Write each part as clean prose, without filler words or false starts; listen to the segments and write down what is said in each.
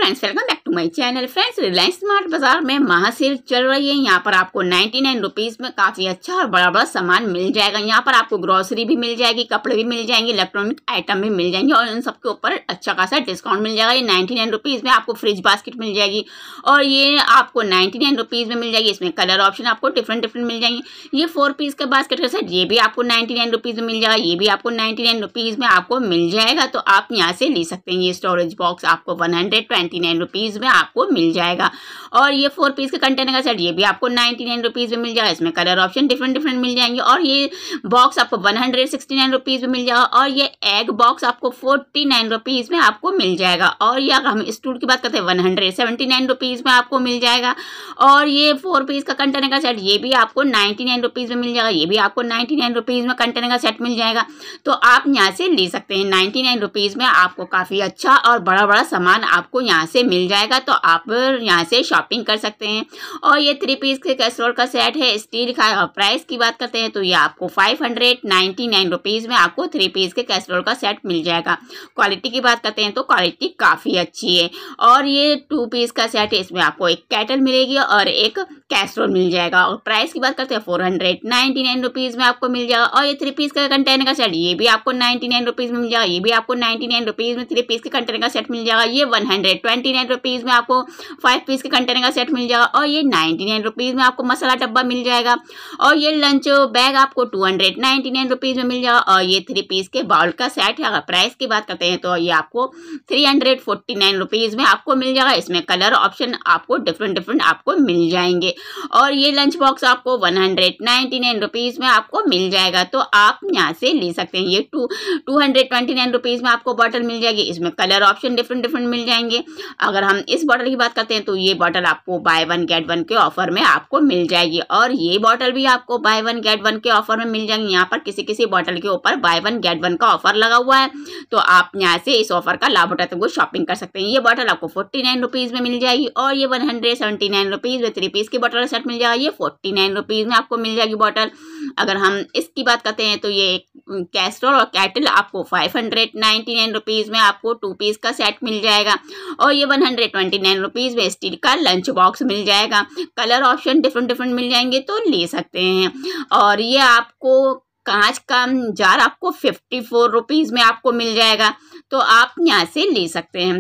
Friends, welcome back to my channel. Friends, Reliance smart Bazaar में महासेल चल रही है। यहाँ पर आपको 99 रुपीज़ में काफ़ी अच्छा और बड़ा बड़ा सामान मिल जाएगा। यहाँ पर आपको ग्रोसरी भी मिल जाएगी, कपड़े भी मिल जाएंगे, इलेक्ट्रॉनिक आइटम भी मिल जाएंगे और इन सबके ऊपर अच्छा खासा डिस्काउंट मिल जाएगा। ये 99 रुपीज़ में आपको फ्रिज बास्केट मिल जाएगी और ये आपको 99 रुपीज़ में मिल जाएगी। इसमें कलर ऑप्शन आपको डिफरेंट मिल जाएंगे। ये 4 पीस का बास्केट का सेट, ये भी आपको 99 रुपीज़ में मिल जाएगा। ये भी आपको 99 रुपीज़ में आपको मिल जाएगा, तो आप यहाँ से ले सकते हैं। ये स्टोरेज बॉक्स आपको 129 रुपीज़ में आपको मिल जाएगा और ये 4 पीस के कंटेनर का सेट, ये भी आपको 99 रुपीज़ में मिल जाएगा। इसमें कलर ऑप्शन डिफरेंट मिल जाएंगे और ये बॉक्स आपको 169 रुपीज़ में मिल जाएगा और ये एग बॉक्स आपको 49 रुपीज़ में आपको मिल जाएगा। और ये अगर हम स्टूल की बात करते हैं 179 रुपीज़ में आपको मिल जाएगा और ये 4 पीस का कंटेनर का सेट, ये भी आपको 99 रुपीज़ में मिल जाएगा। ये भी आपको 99 रुपीज़ में कंटेनर का सेट मिल जाएगा, तो आप यहाँ से ले सकते हैं। 99 रुपीज़ में आपको काफ़ी अच्छा और बड़ा सामान आपको यहाँ से मिल जाएगा, तो आप यहाँ से शॉपिंग कर सकते हैं। और ये 3 पीस के कैसरोल का सेट है, स्टील का। और प्राइस की बात करते हैं तो ये आपको 599 रुपीज़ में आपको 3 पीस के कैसरोल का सेट मिल जाएगा। क्वालिटी की बात करते हैं तो क्वालिटी काफ़ी अच्छी है। और ये 2 पीस का सेट है, इसमें आपको एक कैटल मिलेगी और एक कैसरोल मिल जाएगा। और प्राइस की बात करते हैं 499 रुपीज़ में आपको मिल जाएगा। और ये 3 पीस का कंटेनर का सेट, ये भी आपको 99 रुपीज़ में मिल जाएगा। ये भी आपको 99 रुपीज़ में 3 पीस के कंटेनर का सेट मिल जाएगा। ये 129 रुपीज़ में आपको 5 पीस के कंटेनर का सेट मिल जाएगा और ये 99 रुपीज़ में आपको मसाला डब्बा मिल जाएगा। और ये लंच बैग आपको 299 रुपीज़ में मिल जाएगा। और ये 3 पीस के बाउल का सेट है। अगर प्राइस की बात करते हैं तो ये आपको 349 रुपीज़ में आपको मिल जाएगा। इसमें कलर ऑप्शन आपको डिफरेंट आपको मिल जाएंगे। और ये लंच बॉक्स आपको 199 रुपीज़ में आपको मिल जाएगा, तो आप यहाँ से ले सकते हैं। ये 229 रुपीज़ में आपको बॉटल मिल जाएगी। इसमें कलर ऑप्शन डिफरेंट मिल जाएंगे। अगर हम इस बॉटल की बात करते हैं तो ये बॉटल आपको बाय 1 गेट 1 के ऑफर में आपको मिल जाएगी और ये बॉटल भी आपको बाय 1 गेट 1 के ऑफर में मिल जाएंगे। यहाँ पर किसी बॉटल के ऊपर बाय 1 गेट 1 का ऑफर लगा हुआ है, तो आप यहाँ से इस ऑफर का लाभ उठाते हुए शॉपिंग कर सकते हैं। ये बॉटल आपको 49 रुपीज़ में मिल जाएगी और ये 179 रुपीज़ में 3 पीस की बॉटल का सेट मिल जाएगा। ये 49 रुपीज़ में आपको मिल जाएगी बॉटल। अगर हम इसकी बात करते हैं तो ये कैस्ट्रोल और कैटल आपको 599 रुपीज़ में आपको 2 पीस का सेट मिल जाएगा और ये 129 रुपीज़ में स्टील का लंच बॉक्स मिल जाएगा। कलर ऑप्शन डिफरेंट मिल जाएंगे, तो ले सकते हैं। और ये आपको कांच का जार आपको 54 रुपीज़ में आपको मिल जाएगा, तो आप यहाँ से ले सकते हैं।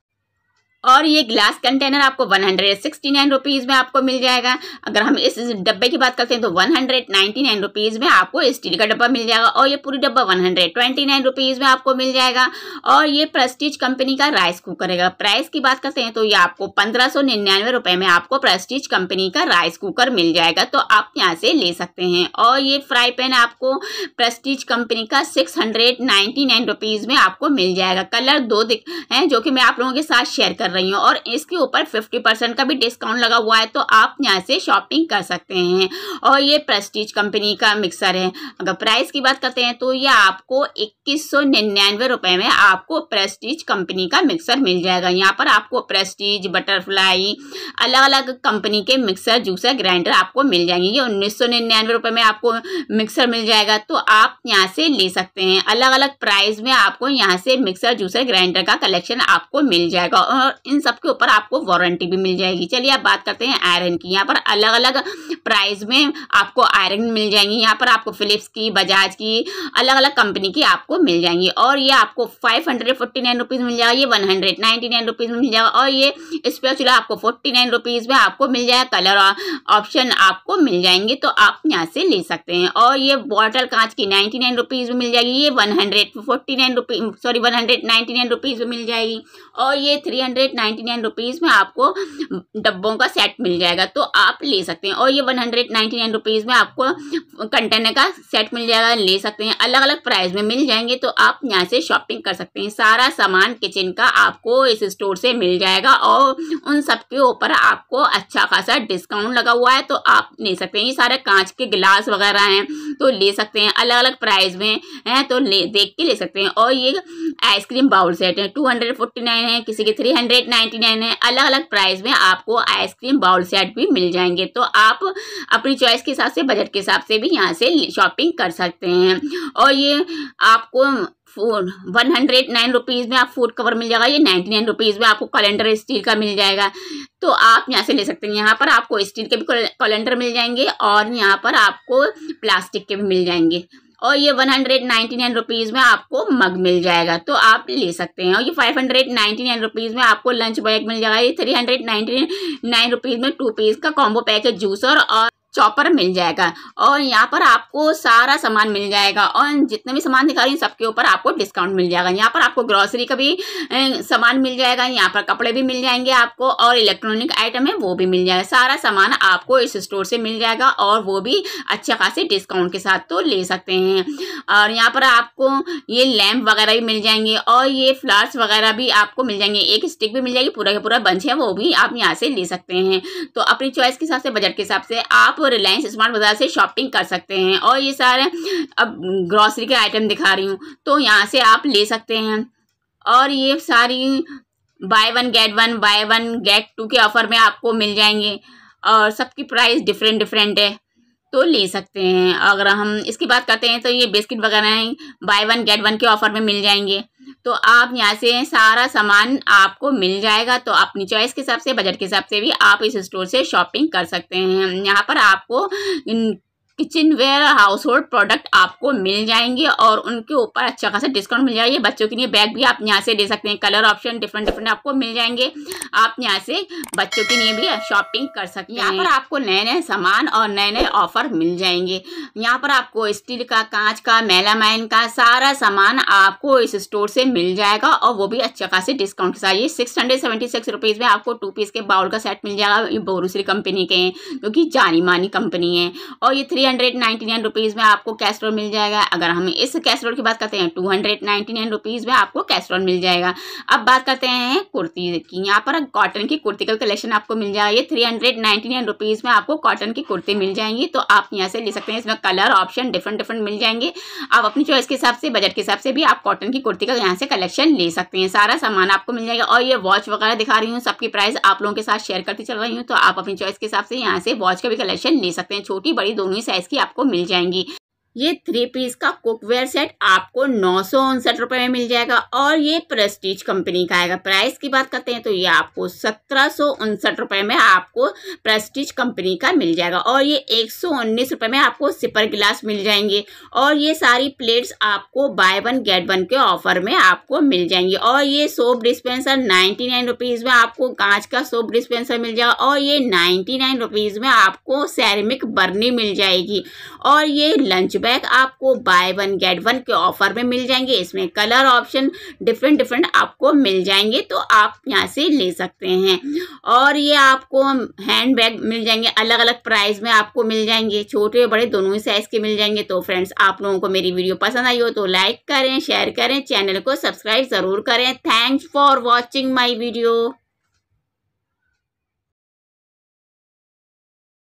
और ये ग्लास कंटेनर आपको 169 रुपीज़ में आपको मिल जाएगा। अगर हम इस डब्बे की बात करते हैं तो 199 रुपीज़ में आपको स्टील का डब्बा मिल जाएगा और ये पूरी डब्बा 129 रुपीज़ में आपको मिल जाएगा। और ये प्रेस्टीज कंपनी का राइस कुकर है। प्राइस की बात करते हैं तो ये आपको 1599 रुपये में आपको प्रेस्टीज कंपनी का राइस कुकर मिल जाएगा, तो आप यहाँ से ले सकते हैं। और ये फ्राई पैन आपको प्रेस्टीज कंपनी का 699 रुपीज़ में आपको मिल जाएगा। कलर 2 हैं जो कि मैं आप लोगों के साथ शेयर कर रही हूँ और इसके ऊपर 50% का भी डिस्काउंट लगा हुआ है, तो आप यहाँ से शॉपिंग कर सकते हैं। और ये प्रेस्टीज कंपनी का मिक्सर है। अगर प्राइस की बात करते हैं तो ये आपको 2199 रुपये में आपको प्रेस्टीज कंपनी का मिक्सर मिल जाएगा। यहाँ पर आपको प्रेस्टीज, बटरफ्लाई, अलग अलग कंपनी के मिक्सर, जूसर, ग्राइंडर आपको मिल जाएंगे। ये 1999 रुपये में आपको मिक्सर मिल जाएगा, तो आप यहाँ से ले सकते हैं। अलग अलग प्राइस में आपको यहाँ से मिक्सर, जूसर, ग्राइंडर का कलेक्शन आपको मिल जाएगा और इन सब के ऊपर आपको वारंटी भी मिल जाएगी। चलिए आप बात करते हैं आयरन की। यहाँ पर अलग अलग प्राइस में आपको आयरन मिल जाएंगी। यहाँ पर आपको फिलिप्स की, बजाज की, अलग अलग कंपनी की आपको मिल जाएंगी और ये आपको 549 रुपीज़ मिल जाएगा। ये 199 रुपीज़ में मिल जाएगा और ये स्पेचुला आपको 49 रुपीज़ में आपको मिल जाएगा। कलर ऑप्शन आपको मिल जाएंगे, तो आप यहाँ से ले सकते हैं। और ये बॉटल कांच की 99 रुपीज़ में मिल जाएगी। ये 199 रुपीज़ में मिल जाएगी और ये 399 रुपीज़ में आपको डब्बों का सेट मिल जाएगा, तो आप ले सकते हैं। और ये 199 रुपीज़ में आपको कंटेनर का सेट मिल जाएगा, ले सकते हैं। अलग अलग प्राइस में मिल जाएंगे, तो आप यहाँ से शॉपिंग कर सकते हैं। सारा सामान किचन का आपको इस स्टोर से मिल जाएगा और उन सब के ऊपर आपको अच्छा खासा डिस्काउंट लगा हुआ है, तो आप ले सकते हैं। ये सारे कांच के गिलास वगैरह हैं, तो ले सकते हैं। अलग अलग प्राइस में हैं, तो देख के ले सकते हैं। और ये आइसक्रीम बाउल सेट है, 249 है, किसी के 399 है। अलग अलग प्राइस में आपको आइसक्रीम बाउल सेट भी मिल जाएंगे, तो आप अपनी चॉइस के हिसाब से, बजट के हिसाब से भी यहाँ से शॉपिंग कर सकते हैं। और ये आपको फूड 109 रुपीज़ में आप फूड कवर मिल जाएगा। ये 99 रुपीज़ में आपको कैलेंडर स्टील का मिल जाएगा। तो आप यहाँ से ले सकते हैं। यहाँ पर आपको स्टील के भी कैलेंडर मिल जाएंगे और यहाँ पर आपको प्लास्टिक के भी मिल जाएंगे। और ये 199 रुपीज़ में आपको मग मिल जाएगा, तो आप ले सकते हैं। और ये 599 रुपीज़ में आपको लंच बैग मिल जाएगा। ये 399 रुपीज़ में 2 पीस का कॉम्बो पैक है, जूसर और चॉपर मिल जाएगा। और यहाँ पर आपको सारा सामान मिल जाएगा और जितने भी सामान दिखा रही हूँ सबके ऊपर आपको डिस्काउंट मिल जाएगा। यहाँ पर आपको ग्रोसरी का भी सामान मिल जाएगा, यहाँ पर कपड़े भी मिल जाएंगे आपको, और इलेक्ट्रॉनिक आइटम है वो भी मिल जाएगा। सारा सामान आपको इस स्टोर से मिल जाएगा और वो भी अच्छे खासे डिस्काउंट के साथ, तो ले सकते हैं। और यहाँ पर आपको ये लैम्प वगैरह भी मिल जाएंगे और ये फ्लावर्स वगैरह भी आपको मिल जाएंगे। एक स्टिक भी मिल जाएगी, पूरा का पूरा बंच है वो भी आप यहाँ से ले सकते हैं। तो अपनी चॉइस के हिसाब से, बजट के हिसाब से आप रिलायंस स्मार्ट बाजार से शॉपिंग कर सकते हैं। और ये सारे अब ग्रोसरी के आइटम दिखा रही हूँ तो यहाँ से आप ले सकते हैं। और ये सारी बाय वन गेट 2 के ऑफर में आपको मिल जाएंगे और सबकी प्राइस डिफरेंट है, तो ले सकते हैं। अगर हम इसकी बात करते हैं तो ये बिस्किट वगैरह हैं, बाय वन गेट 1 के ऑफर में मिल जाएंगे। तो आप यहाँ से सारा सामान आपको मिल जाएगा। तो अपनी चॉइस के हिसाब से, बजट के हिसाब से भी आप इस स्टोर से शॉपिंग कर सकते हैं। यहाँ पर आपको kitchenware household product आपको मिल जाएंगे और उनके ऊपर अच्छा खासा डिस्काउंट मिल जाएगा। ये बच्चों के लिए बैग भी आप यहाँ से ले सकते हैं, कलर ऑप्शन डिफरेंट आपको मिल जाएंगे। आप यहाँ से बच्चों के लिए भी शॉपिंग कर सकते हैं। यहाँ पर आपको नए सामान और नए ऑफर मिल जाएंगे। यहाँ पर आपको स्टील का, कांच का, मेलामाइन का सारा सामान आपको इस स्टोर से मिल जाएगा और वो भी अच्छा खासे डिस्काउंट के साथ। ये 676 रुपीज़ में आपको 2 पीस के बाउल का सेट मिल जाएगा। ये बोरोसिल कंपनी के हैं जो कि जानी मानी कंपनी है। और ये 399 रुपीज़ में आपको कैसरोल मिल जाएगा। अगर हम इस कैसरोल की बात करते हैं 299 रुपीज़ में आपको कैसरोल मिल जाएगा। अब बात करते हैं कुर्ती की। यहाँ पर कॉटन की कुर्ती का कलेक्शन आपको मिल जाएगा। ये 399 रुपीज़ में आपको कॉटन की कुर्ती मिल जाएंगी, तो आप यहाँ से ले सकते हैं। इसमें कलर ऑप्शन डिफरेंट मिल जाएंगे। आप अपनी चॉइस के हिसाब से, बजट के हिसाब से भी आप कॉटन की कुर्ती का यहाँ से कलेक्शन ले सकते हैं। सारा सामान आपको मिल जाएगा। और ये वॉच वगैरह दिखा रही हूँ, सबकी प्राइस आप लोगों के साथ शेयर करती चल रही हूँ, तो आप अपनी चॉइस के हिसाब से यहाँ से वॉच का भी कलेक्शन ले सकते हैं। छोटी बड़ी दोनों ही साइज की आपको मिल जाएंगी। ये 3 पीस का कुकवेयर सेट आपको 959 रुपये में मिल जाएगा और ये प्रेस्टीज कंपनी का आएगा। प्राइस की बात करते हैं तो ये आपको 1759 रुपये में आपको प्रेस्टीज कंपनी का मिल जाएगा। और ये 119 रुपये में आपको सिपर गिलास मिल जाएंगे। और ये सारी प्लेट्स आपको बाय वन गेट 1 के ऑफर में आपको मिल जाएंगी। और ये सोप डिस्पेंसर 99 रुपीज़ में आपको कांच का सोप डिस्पेंसर मिल जाएगा। और ये 99 रुपीज़ में आपको सेरेमिक बर्नी मिल जाएगी। और ये लंच बैग आपको बाय वन गेट 1 के ऑफर में मिल जाएंगे। इसमें कलर ऑप्शन डिफरेंट आपको मिल जाएंगे, तो आप यहाँ से ले सकते हैं। और ये आपको हैंड बैग मिल जाएंगे, अलग अलग प्राइस में आपको मिल जाएंगे, छोटे बड़े दोनों ही साइज के मिल जाएंगे। तो फ्रेंड्स, आप लोगों को मेरी वीडियो पसंद आई हो तो लाइक करें, शेयर करें, चैनल को सब्सक्राइब जरूर करें। Thanks for watching my video.